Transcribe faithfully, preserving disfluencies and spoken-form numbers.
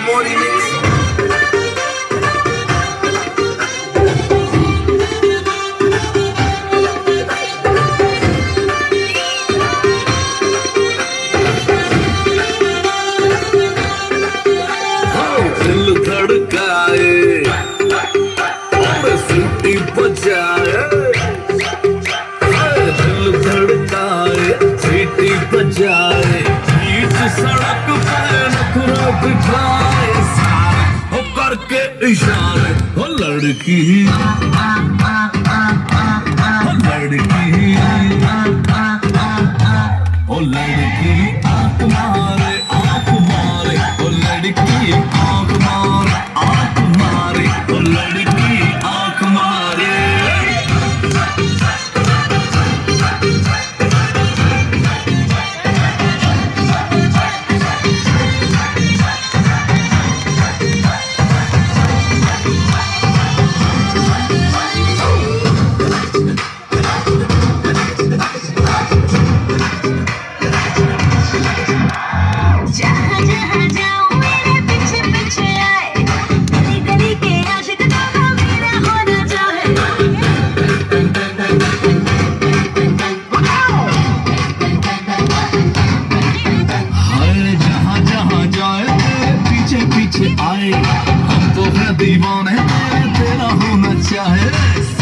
Body Mix. दिल धड़काए और सीटी बजाए, दिल धड़काए सीटी बजाए, बीच सड़क पे नखरा दिखाए, हो करके इशारे, हो लड़की हो लड़की हो लड़की आँख मारे आँख मारे, हो लड़की आँख मारे आँख मारे, हो लड़की आँख मारे। जहाँ जहाँ जाऊँ मेरे पीछे पीछे आए, गली गली के आशिक दादा मेरा होना चाहे। हाय जहाँ जहाँ जाए तेरे पीछे पीछे आए, हम तो है दीवाने तेरा होना चाहे।